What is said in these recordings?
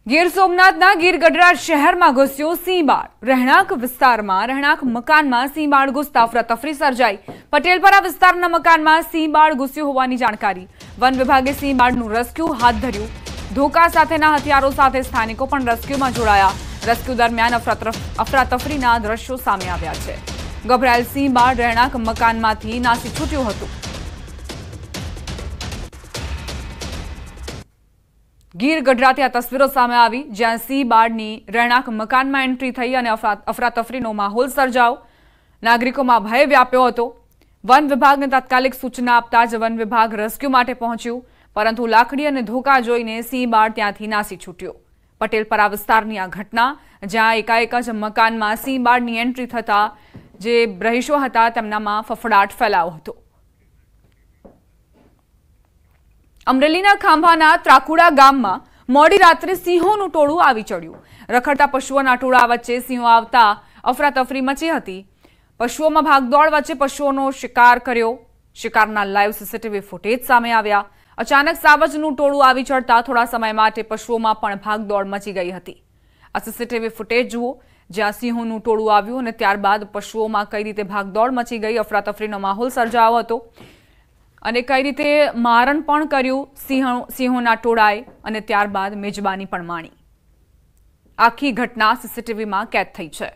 ગીર સોમનાથના ગીર ગઢડા શહેરમાં ઘૂસ્યો સિંહ બાળ। રહેણાંક વિસ્તારમાં રહેણાંક મકાનમાં સિંહ બાળ ઘૂસતા અફરાતફરી સર્જાઈ। પટેલપરા વિસ્તારના મકાનમાં સિંહ બાળ ઘૂસ્યું હોવાની જાણકારી। વન વિભાગે સિંહ બાળનું રેસ્ક્યુ હાથ ધર્યું। ધોકા સાથેના હથિયારો સાથે સ્થાનિકો પણ રેસ્ક્યુમાં જોડાયા। રેસ્ક્યુ દરમિયાન અફરાતફરીના દ્રશ્યો સામે આવ્યા છે। ગભરાયેલ સિંહ બાળ રહેણાંક મકાનમાંથી નાસી છૂટ્યું હતું। ગીર ગઢડાથી આ તસવીરો સામે આવી, જ્યાં સિંહ બાળની રહેણાંક મકાનમાં એન્ટ્રી થઈ અને અફરાતફરીનો માહોલ સર્જાયો। નાગરિકોમાં ભય વ્યાપ્યો હતો। વન વિભાગને તાત્કાલિક સૂચના આપતા જ વન વિભાગ રેસ્ક્યુ માટે પહોંચ્યું, પરંતુ લાકડી અને ધોકા જોઈને સિંહ બાળ ત્યાંથી નાસી છૂટ્યો। પટેલપરા વિસ્તારની આ ઘટના, જ્યાં એકાએક જ મકાનમાં સિંહ બાળની એન્ટ્રી થતા જે રહીશો હતા તેમનામાં ફફડાટ ફેલાયો હતો। અમરેલીના ખાંભાના ત્રાકુડા ગામમાં મોડી રાત્રે સિંહોનું ટોળું આવી ચડ્યું। રખડતા પશુઓના ટોળા વચ્ચે સિંહો આવતા અફરાતફરી મચી હતી। પશુઓમાં ભાગદોડ વચ્ચે પશુઓનો શિકાર કર્યો। શિકારના લાઈવ સીસીટીવી ફૂટેજ સામે આવ્યા। અચાનક સાવજનું ટોળું આવી ચડતા થોડા સમય માટે પશુઓમાં પણ ભાગદોડ મચી ગઈ હતી। આ સીસીટીવી ફૂટેજ જુઓ, જ્યાં સિંહોનું ટોળું આવ્યું અને ત્યારબાદ પશુઓમાં કઈ રીતે ભાગદોડ મચી ગઈ, અફરાતફરીનો માહોલ સર્જાયો હતો અને કઈ રીતે મારણ પણ કર્યું સિંહોના ટોળાએ અને ત્યારબાદ મેજબાની પણ માણી। આખી ઘટના સીસીટીવીમાં કેદ થઈ છે।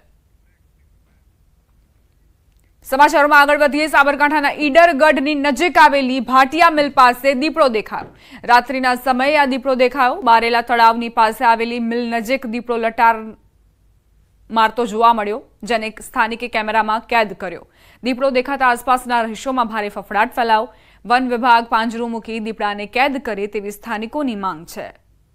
સમાચારોમાં આગળ વધીએ। સાબરકાંઠાના ઈડરગઢની નજીક આવેલી ભાટિયા મિલ પાસે દીપડો દેખાયો। રાત્રિના સમયે આ દીપડો દેખાયો। બારેલા તળાવની પાસે આવેલી મિલ નજીક દીપડો લટાર મારતો જોવા મળ્યો, જેને સ્થાનિકે કેમેરામાં કેદ કર્યો। દીપડો દેખાતા આસપાસના રહીશોમાં ભારે ફફડાટ ફેલાયો। વન વિભાગ પાંજરું મૂકી દીપડાને કેદ કરે તેવી સ્થાનિકોની માંગ છે।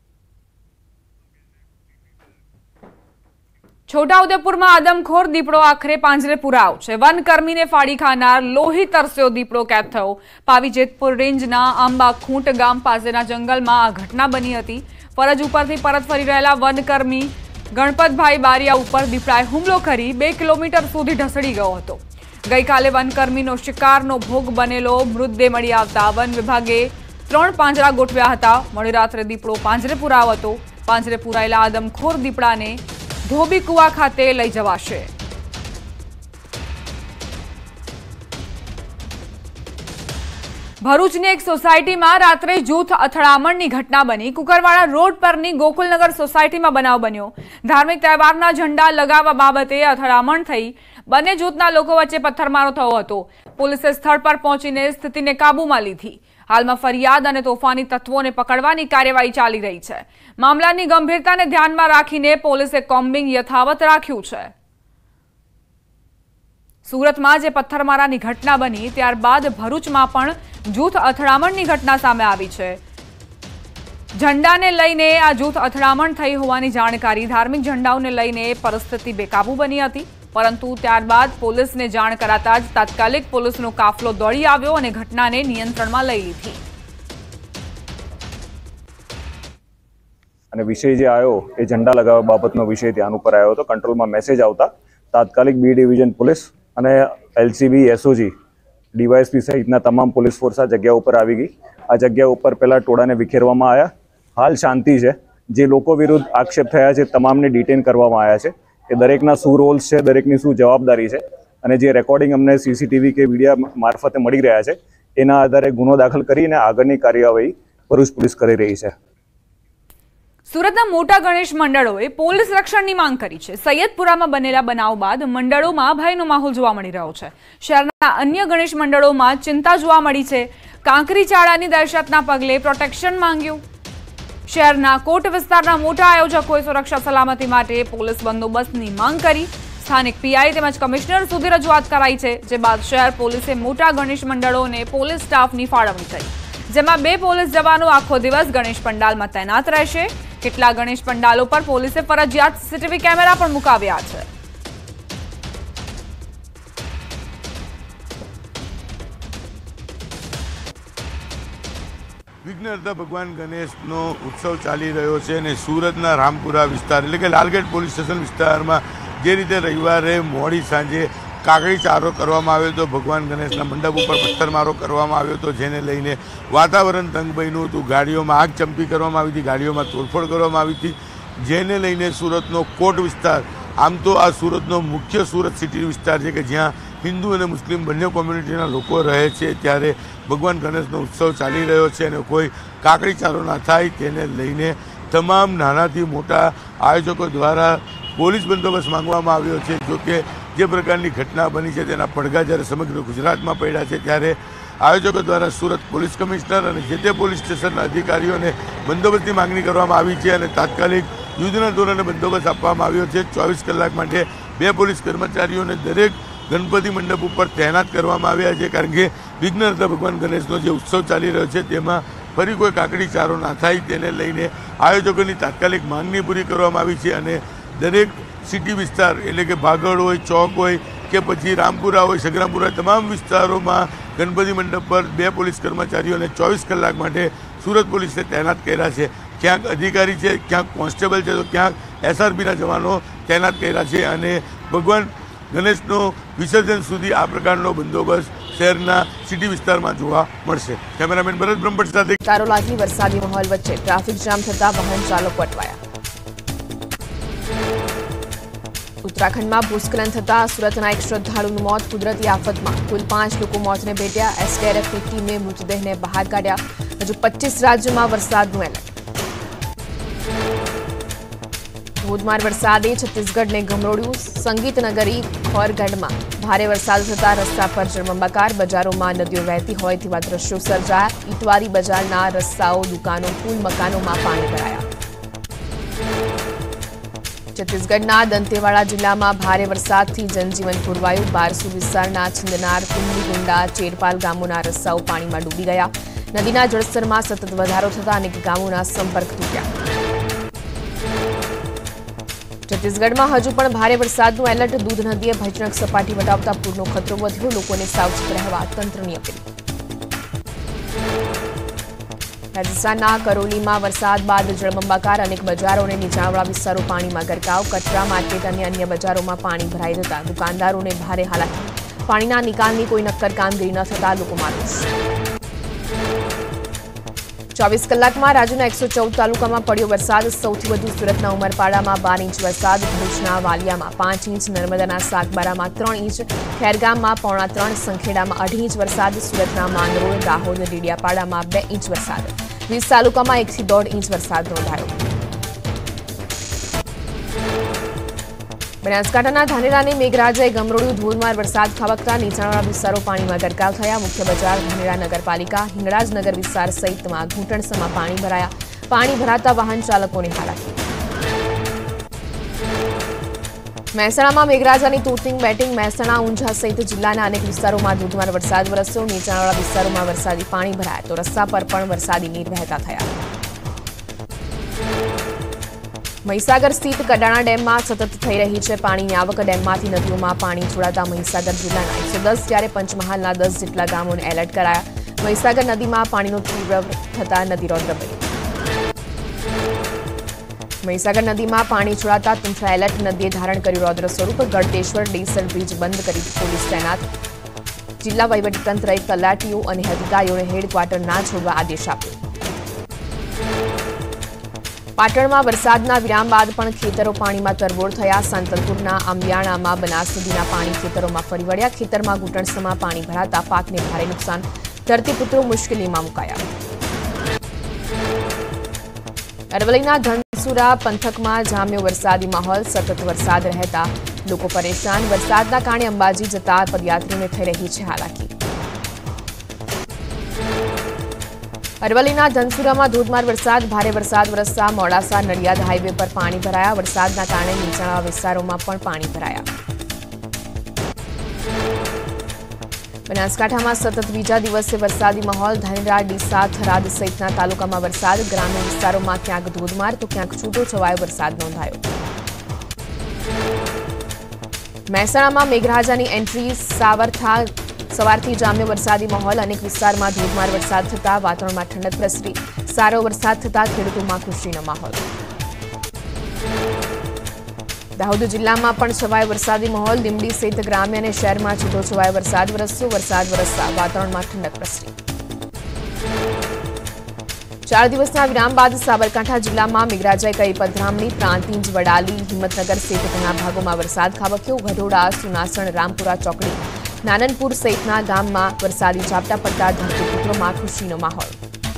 છોટાઉદેપુરમાં આદમખોર દીપડો આખરે પાંજરે પુરાયો છે। વનકર્મીને ફાડી ખાનાર લોહી તરસ્યો દીપડો કેદ થયો। પાવી જેતપુર રેન્જના આંબા ખૂંટ ગામ પાસેના જંગલમાં આ ઘટના બની હતી। ફરજ ઉપરથી પરત ફરી રહેલા વનકર્મી ગણપતભાઈ બારિયા ઉપર દીપડાએ હુમલો કરી 2 કિલોમીટર સુધી ઢસડી ગયો હતો। ગઈકાલે વનકર્મીનો શિકારનો ભોગ બનેલો મૃતદેહ મળી આવતા વન વિભાગે 3 પાંજરા ગોઠવ્યા હતા। મોડી રાત્રે દીપડો પાંજરે પુરાયો હતો। પાંજરે પુરાયેલા આદમખોર દીપડાને ધોબી કુવા ખાતે લઈ જવાશે। ભરૂચની એક સોસાયટીમાં રાત્રે જૂથ અથડામણની ઘટના બની। કુકરવાડા રોડ પરની ગોકુલનગર સોસાયટીમાં બનાવ બન્યો। ધાર્મિક તહેવારના ઝંડા લગાવવા બાબતે અથડામણ થઈ। બંને જૂથના લોકો વચ્ચે પથ્થરમારો થયો હતો। પોલીસે સ્થળ પર પહોંચીને સ્થિતિને કાબૂમાં લીધી। હાલમાં ફરિયાદ અને તોફાની તત્વોને પકડવાની કાર્યવાહી ચાલી રહી છે। મામલાની ગંભીરતાને ધ્યાનમાં રાખીને પોલીસે કોમ્બિંગ યથાવત રાખ્યું છે। સુરતમાં જે પથ્થરમારાની ઘટના બની ત્યારબાદ ભરૂચમાં પણ જૂથ અથડામણની ઘટના સામે આવી છે। ઝંડાને લઈને આ જૂથ અથડામણ થઈ હોવાની જાણકારી। ધાર્મિક ઝંડાઓને લઈને પરિસ્થિતિ બેકાબુ બની હતી, પરંતુ ત્યારબાદ પોલીસને જાણ કરાતા જ તાત્કાલિક પોલીસનો કાફલો દોડી આવ્યો અને ઘટનાને નિયંત્રણમાં લઈ લીધી। અને વિષય જે આવ્યો એ ઝંડા લગાવવા બાબતનો વિષય ધ્યાન ઉપર આવ્યો હતો। કંટ્રોલમાં મેસેજ આવતા તાત્કાલિક બી ડિવિઝન પોલીસ અને એલસીબી એસઓજી ડીવાયએસપી સહિતના તમામ પોલીસ ફોર્સ આ જગ્યા ઉપર આવી ગઈ। આ જગ્યા ઉપર પહેલા ટોળાને વિખેરવામાં આવ્યા। હાલ શાંતિ છે। જે લોકો વિરુદ્ધ આક્ષેપ થયા છે તમામને ડિટેન કરવામાં આવ્યા છે। એ દરેકના શું રોલ્સ છે, દરેકની શું જવાબદારી છે અને જે રેકોર્ડિંગ અમને સીસીટીવી કે વિડીયો મારફતે મળી રહ્યા છે એના આધારે ગુનો દાખલ કરીને આગળની કાર્યવાહી ભરૂચ પોલીસ કરી રહી છે। સુરતના મોટા ગણેશ મંડળોએ પોલીસ રક્ષણની માંગ કરી છે। સૈયદપુરામાં બનેલા બનાવ બાદ મંડળોમાં ભયનો માહોલ જોવા મળી રહ્યો છે। શહેરના અન્ય ગણેશ મંડળોમાં ચિંતા જોવા મળી છે। કાંકરીચાળાની દહેશતના પગલે પ્રોટેક્શન માંગ્યું। શહેરના કોટ વિસ્તારના મોટા આયોજકોએ સુરક્ષા સલામતી માટે પોલીસ બંદોબસ્તની માંગ કરી। સ્થાનિક પીઆઈ તેમજ કમિશનર સુધી રજૂઆત કરાઈ છે, જે બાદ શહેર પોલીસે મોટા ગણેશ મંડળોને પોલીસ સ્ટાફની ફાળવણી કરી, જેમાં 2 પોલીસ જવાનો આખો દિવસ ગણેશ પંડાલમાં તૈનાત રહેશે। કેટલા ગણેશ પંડાલો પર પોલીસે ફરજિયાત સીસીટીવી કેમેરા પણ મુકાવ્યા છે। વિઘ્નહર્તા ભગવાન ગણેશનો ઉત્સવ ચાલી રહ્યો છે અને સુરતના રામપુરા વિસ્તાર એટલે કે લાલગેટ પોલીસ સ્ટેશન વિસ્તારમાં જે રીતે રવિવારે મોડી સાંજે કાકડીચારો કરવામાં આવ્યો હતો, ભગવાન ગણેશના મંડપ ઉપર પથ્થરમારો કરવામાં આવ્યો હતો, જેને લઈને વાતાવરણ તંગ બન્યું હતું। ગાડીઓમાં આગ ચંપી કરવામાં આવી હતી, ગાડીઓમાં તોડફોડ કરવામાં આવી હતી। જેને લઈને સુરતનો કોટ વિસ્તાર, આમ તો આ સુરતનો મુખ્ય સુરત સિટી વિસ્તાર છે કે જ્યાં હિન્દુ અને મુસ્લિમ બંને કોમ્યુનિટીના લોકો રહે છે, ત્યારે ભગવાન ગણેશનો ઉત્સવ ચાલી રહ્યો છે અને કોઈ કાકડીચારો ના થાય તેને લઈને તમામ નાનાથી મોટા આયોજકો દ્વારા પોલીસ બંદોબસ્ત માંગવામાં આવ્યો છે। જોકે જે પ્રકારની ઘટના બની છે તેના પડઘા જ્યારે સમગ્ર ગુજરાતમાં પડ્યા છે, ત્યારે આયોજકો દ્વારા સુરત પોલીસ કમિશનર અને જે તે પોલીસ સ્ટેશનના અધિકારીઓને બંદોબસ્તની માંગણી કરવામાં આવી છે અને તાત્કાલિક યુદ્ધના ધોરણે બંદોબસ્ત આપવામાં આવ્યો છે। 24 કલાક માટે 2 પોલીસ કર્મચારીઓને દરેક ગણપતિ મંડપ ઉપર તૈનાત કરવામાં આવ્યા છે, કારણ કે વિઘ્નહર્તા ભગવાન ગણેશનો જે ઉત્સવ ચાલી રહ્યો છે તેમાં ફરી કોઈ કાકડી ચારો ના થાય તેને લઈને આયોજકોની તાત્કાલિક માંગણી પૂરી કરવામાં આવી છે અને દરેક સિટી વિસ્તાર એટલે કે ભાગળ હોય, ચોક હોય કે પછી રામપુરા હોય, સગરામપુરા, તમામ વિસ્તારોમાં ગણપતિ મંડપ પર 2 પોલીસ કર્મચારીઓને 24 કલાક માટે સુરત પોલીસે તૈનાત કર્યા છે। ક્યાંક અધિકારી છે, ક્યાંક કોન્સ્ટેબલ છે, તો ક્યાંક SRPના જવાનો તૈનાત કર્યા છે અને ભગવાન ગણેશનો વિસર્જન સુધી આ પ્રકારનો બંદોબસ્ત શહેરના સિટી વિસ્તારમાં જોવા મળશે। કેમેરામેન ભરત બ્રહ્મભટ્ટ સાથે કારોલાથી વરસાદી માહોલ વચ્ચે ટ્રાફિક જામ થતા વાહન ચાલકો અટવાયા। ઉત્તરાખંડમાં ભૂસ્ખલન થતા સુરતના એક શ્રદ્ધાળુનું મોત, કુદરતી આફતમાં કુલ 5 લોકો મોતને ભેટ્યા। SDRFની ટીમે મૃતદેહને બહાર કાઢ્યા। હજુ 25 રાજ્યોમાં વરસાદનું એલર્ટ। ધોધમાર વરસાદે છત્તીસગઢને ગમરોડ્યું। સંગીત નગરી ખોરગઢમાં ભારે વરસાદ થતા રસ્તા પર જળબંબાકાર, બજારોમાં નદીઓ વહેતી હોય તેવા દ્રશ્યો સર્જાયા। ઇટવારી બજારના રસ્તાઓ, દુકાનો, પુલ, મકાનોમાં પાણી ભરાયા। છત્તીસગઢના દંતેવાડા જિલ્લામાં ભારે વરસાદથી જનજીવન ખોરવાયું। બારસુ વિસ્તારના છિંદનાર, કુંડીગુંડા, ચેરપાલ ગામોના રસ્તાઓ પાણીમાં ડૂબી ગયા। નદીના જળસ્તરમાં સતત વધારો થતા અનેક ગામોના સંપર્ક તૂટ્યા। છત્તીસગઢમાં હજુ પણ ભારે વરસાદનું એલર્ટ। દૂધ નદીએ ભયજનક સપાટી વટાવતા પૂરનો ખતરો વધ્યો। લોકોને સાવચેત રહેવા તંત્રની અપીલ। રાજસ્થાનના કરોલીમાં વરસાદ બાદ જળબંબાકાર, અનેક બજારો અને નીચાણવાળા વિસ્તારો પાણીમાં ગરકાવ। કટરા માર્કેટ અને અન્ય બજારોમાં પાણી ભરાઈ જતા દુકાનદારોને ભારે હાલાકી। પાણીના નિકાલની કોઈ નક્કર કામગીરી ન થતા લોકોમાં રોષ। 24 કલાકમાં રાજ્યના 114 તાલુકામાં પડ્યો વરસાદ। સૌથી વધુ સુરતના ઉમરપાડામાં 12 ઇંચ વરસાદ, ભરૂચના વાલિયામાં 5 ઇંચ, નર્મદાના સાગબારામાં 3 ઇંચ, ખેરગામમાં 3.5 ઇંચ, સંખેડામાં 2.5 ઇંચ વરસાદ, સુરતના માંગરોળ, દાહોદ, ડેડિયાપાડામાં 2 ઇંચ વરસાદ, 20 તાલુકામાં 1 થી 1.5 ઇંચ વરસાદ નોંધાયો। બનાસકાંઠાના ધાનેરાને મેઘરાજાએ ગમરોડ્યું। ધોધમાર વરસાદ ખાબકતા નીચાણવાળા વિસ્તારો પાણીમાં ગરકાવ થયા। મુખ્ય બજાર, ધાનેરા નગરપાલિકા, હિંગળાજનગર વિસ્તાર સહિતમાં ઘૂંટણસમાં પાણી ભરાયા। પાણી ભરાતા વાહન ચાલકોને હાલાકી। મહેસાણામાં મેઘરાજાની તોતિંગ બેટિંગ। મહેસાણા, ઊંઝા સહિત જિલ્લાના અનેક વિસ્તારોમાં ધોધમાર વરસાદ વરસ્યો। નીચાણવાળા વિસ્તારોમાં વરસાદી પાણી ભરાયા તો રસ્તા પર પણ વરસાદી નીર વહેતા થયા। મહીસાગર સ્થિત કડાણા ડેમમાં સતત થઈ રહી છે પાણીની આવક। ડેમમાંથી નદીઓમાં પાણી છોડાતા મહીસાગર જિલ્લાના 110 જ્યારે પંચમહાલના 10 જેટલા ગામોને એલર્ટ કરાયા। મહીસાગર નદીમાં પાણીનો તીવ્ર થતા નદી રૌદ્ર બની। મહીસાગર નદીમાં પાણી છોડાતા તંત્ર એલર્ટ। નદીએ ધારણ કર્યું રૌદ્ર સ્વરૂપ। ગળતેશ્વર ડેસર બ્રિજ બંધ કરી પોલીસ તૈનાત। જિલ્લા વહીવટીતંત્રએ તલાટીઓ અને અધિકારીઓને હેડક્વાર્ટર ના છોડવા આદેશ આપ્યો। પાટણમાં વરસાદના વિરામ બાદ પણ ખેતરો પાણીમાં તરબોળ થયા। સાંતલપુરના આંબિયાણામાં બનાસ નદીના પાણી ખેતરોમાં ફરી વળ્યા। ખેતરમાં ઘૂંટણસમાં પાણી ભરાતા પાકને ભારે નુકસાન, ધરતીપુત્રો મુશ્કેલીમાં મુકાયા। અરવલ્લીના ધનસુરા પંથકમાં જામ્યો વરસાદી માહોલ। સતત વરસાદ રહેતા લોકો પરેશાન। વરસાદના કારણે અંબાજી જતા પદયાત્રીઓને થઈ રહી છે હાલાકી। અરવલ્લીના ધનસુરામાં ધોધમાર વરસાદ। ભારે વરસાદ વરસતા મોડાસા નડિયાદ હાઈવે પર પાણી ભરાયા। વરસાદના કારણે નીચાણવાળા વિસ્તારોમાં પણ પાણી ભરાયા। બનાસકાંઠામાં સતત બીજા દિવસે વરસાદી માહોલ। ધાનેરા, ડીસા, થરાદ સહિતના તાલુકામાં વરસાદ। ગ્રામ્ય વિસ્તારોમાં ક્યાંક ધોધમાર તો ક્યાંક છૂટો છવાયો વરસાદ નોંધાયો। મહેસાણામાં મેઘરાજાની એન્ટ્રી। સવારથી જામ્યો વરસાદી માહોલ। અનેક વિસ્તારમાં ધોધમાર વરસાદ થતા વાતાવરણમાં ઠંડક પ્રસરી। સારો વરસાદ થતા ખેડૂતોમાં ખુશીનો માહોલ। દાહોદ જિલ્લામાં પણ છવાયો વરસાદી માહોલ। લીંબડી સહિત ગ્રામ્ય અને શહેરમાં છૂટો છવાયો વરસાદ વરસ્યો। વરસાદ વરસતા વાતાવરણમાં ઠંડક પ્રસરી। 4 દિવસના વિરામ બાદ સાબરકાંઠા જિલ્લામાં મેઘરાજાએ કરી પધરામણી. પ્રાંતિજ, વડાલી, હિંમતનગર સહિત ઘણા ભાગોમાં વરસાદ ખાબક્યો. ગઢોડા, સુનાસણ, રામપુરા ચોકડી, નાનનપુર સહિતના ગામમાં વરસાદી ઝાપટા પડતા ધરતીપુત્રોમાં ખુશીનો માહોલ.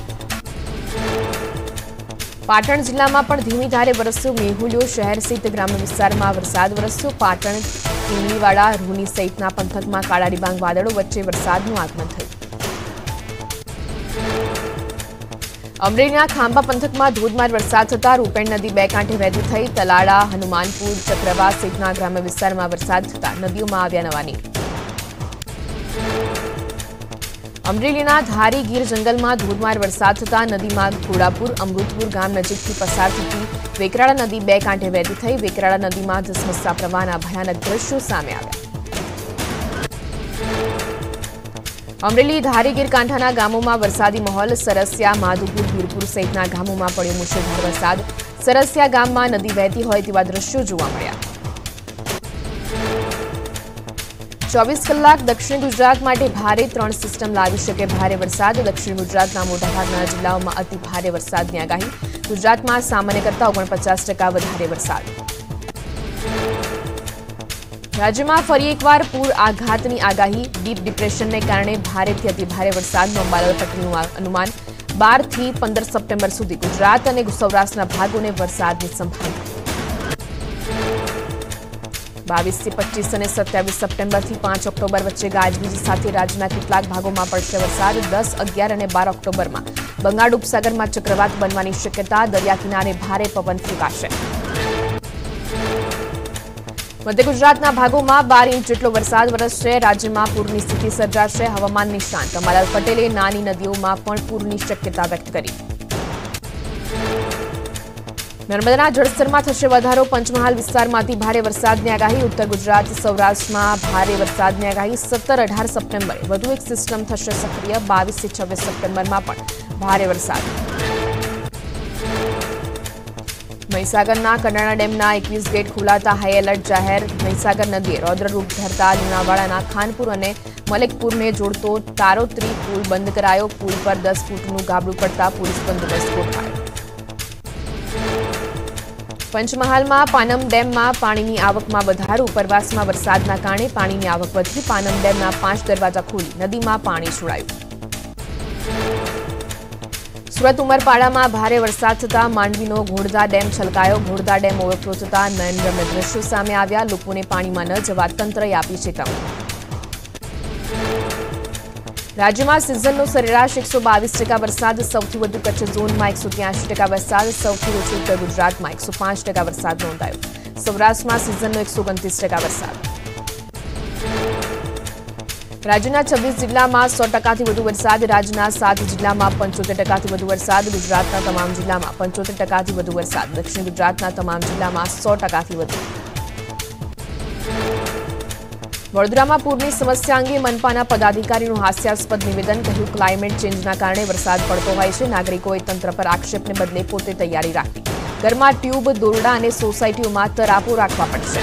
પાટણ જિલ્લામાં પણ ધીમી ધારે વરસ્યો મેહુલિયો. શહેર સહિત ગ્રામ્ય વિસ્તારમાં વરસાદ વરસ્યો. પાટણ, ટીમલીવાડા, રૂની સહિતના પંથકમાં કાળા ડિબાંગ વાદળો વચ્ચે વરસાદનું આગમન થયું. અમરેલીના ખાંભા પંથકમાં ધોધમાર વરસાદ થતા રૂપેણ નદી બે કાંઠે વહેતી થઈ. તલાડા, હનુમાનપુર, ચક્રવાત સહિતના ગ્રામ્ય વિસ્તારમાં વરસાદ થતા નદીઓમાં આવ્યા નવા નીર. અમરેલીના ધારી ગીર જંગલમાં ધોધમાર વરસાદ થતા નદીમાં ઘોડાપુર, અમૃતપુર ગામ નજીકથી પસાર થતી વેકરાળા નદી બે કાંઠે વહેતી થઈ. વેકરાળા નદીમાં ધસમસતા પ્રવાહના ભયાનક દ્રશ્યો સામે આવ્યા. અમરેલી ધારી ગીર કાંઠાના ગામોમાં વરસાદી માહોલ. સરસિયા, માધુપુર, વીરપુર સહિતના ગામોમાં પડ્યો મુશળધાર વરસાદ. સરસિયા ગામમાં નદી વહેતી હોય તેવા દ્રશ્યો જોવા મળ્યા. 24 કલાક દક્ષિણ ગુજરાત માટે ભારે 3 સિસ્ટમ લાવી શકે ભારે વરસાદ. દક્ષિણ ગુજરાતના મોટાભાગના જિલ્લાઓમાં અતિ ભારે વરસાદની આગાહી. ગુજરાતમાં સામાન્ય કરતાં 49% વધારે વરસાદ. રાજ્યમાં ફરી એકવાર પૂર આઘાતની આગાહી. ડીપ ડિપ્રેશનને કારણે ભારેથી અતિ ભારે વરસાદનું અંબાલાલ પટેલનું અનુમાન. 12 થી 15 સપ્ટેમ્બર સુધી ગુજરાત અને સૌરાષ્ટ્રના ભાગોને વરસાદની સંભાવના. 22 થી 25 અને 27 સપ્ટેમ્બરથી 5 ઓક્ટોબર વચ્ચે ગાજવીજ સાથે રાજ્યના કેટલાક ભાગોમાં પડશે વરસાદ. 10, 11 અને 12 ઓક્ટોબરમાં બંગાળ ઉપસાગરમાં ચક્રવાત બનવાની શક્યતા. દરિયા કિનારે ભારે પવન ફૂંકાશે. મધ્ય ગુજરાતના ભાગોમાં 12 ઇંચ જેટલો વરસાદ વરસશે. રાજ્યમાં પૂરની સ્થિતિ સર્જાશે. હવામાન નિષ્ણાંત અંબાલાલ પટેલે નાની નદીઓમાં પણ પૂરની શક્યતા વ્યક્ત કરી. નર્મદાના જળસ્તરમાં થશે વધારો. પંચમહાલ વિસ્તારમાં અતિ ભારે વરસાદની આગાહી. ઉત્તર ગુજરાત, સૌરાષ્ટ્રમાં ભારે વરસાદની આગાહી. 17, 18 સપ્ટેમ્બરે વધુ એક સિસ્ટમ થશે સક્રિય. 22 થી 26 સપ્ટેમ્બરમાં પણ ભારે વરસાદ. મહીસાગરના કડાણા ડેમના 21 ગેટ ખોલાતા હાઈ એલર્ટ જાહેર. મહીસાગર નદીએ રૌદ્રરૂપ ધરતા લુણાવાડાના ખાનપુર અને મલેકપુરને જોડતો તારોત્રી પુલ બંધ કરાયો. પુલ પર 10 ફૂટનું ગાબડું પડતા પોલીસ બંદોબસ્ત ગોઠવાયો. પંચમહાલમાં પાનમ ડેમમાં પાણીની આવકમાં વધારો. ઉપરવાસમાં વરસાદના કારણે પાણીની આવક વધી. પાનમ ડેમના 5 દરવાજા ખોલી નદીમાં પાણી છોડાયું. સુરત ઉમરપાડામાં ભારે વરસાદ થતા માંડવીનો ઘોડદા ડેમ છલકાયો. ઘોડદા ડેમ ઓવરફ્લો થતા નયનરમ્ય દ્રશ્યો સામે આવ્યા. લોકોને પાણીમાં ન જવા તંત્રએ આપી ચેતવણી. રાજ્યમાં સિઝનનો સરેરાશ 122% વરસાદ. સૌથી વધુ કચ્છ ઝોનમાં 183% વરસાદ. સૌથી ઓછો ઉત્તર ગુજરાતમાં 105% વરસાદ નોંધાયો. સૌરાષ્ટ્રમાં સિઝનનો 129% વરસાદ. રાજ્યના 26 જિલ્લામાં 100%થી વધુ વરસાદ. રાજ્યના 7 જિલ્લામાં 75%થી વધુ વરસાદ. ગુજરાતના તમામ જિલ્લામાં 75%થી વધુ વરસાદ. દક્ષિણ ગુજરાતના તમામ જિલ્લામાં 100%થી વધુ. વડોદરામાં પૂરની સમસ્યા અંગે મનપાના પદાધિકારીનું હાસ્યાસ્પદ નિવેદન. કહ્યું, ક્લાઇમેટ ચેન્જના કારણે વરસાદ પડતો હોય છે. નાગરિકોએ તંત્ર પર આક્ષેપને બદલે પોતે તૈયારી રાખવી. ઘરમાં ટ્યુબ, દોરડા અને સોસાયટીઓમાં તરાપો રાખવા પડશે.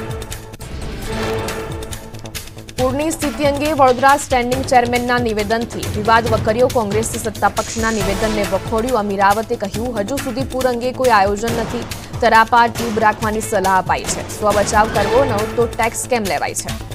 પૂરની સ્થિતિ અંગે વડોદરા સ્ટેન્ડિંગ ચેરમેનના નિવેદનથી વિવાદ વકર્યો. કોંગ્રેસે સત્તાપક્ષના નિવેદનને વખોડ્યું. અમીરાવતે કહ્યું, હજુ સુધી પૂર અંગે કોઈ આયોજન નથી. તરાપા, ટ્યુબ રાખવાની સલાહ અપાઈ છે. સ્વ બચાવ કરવો ન તો ટેક્સ કેમ લેવાય છે?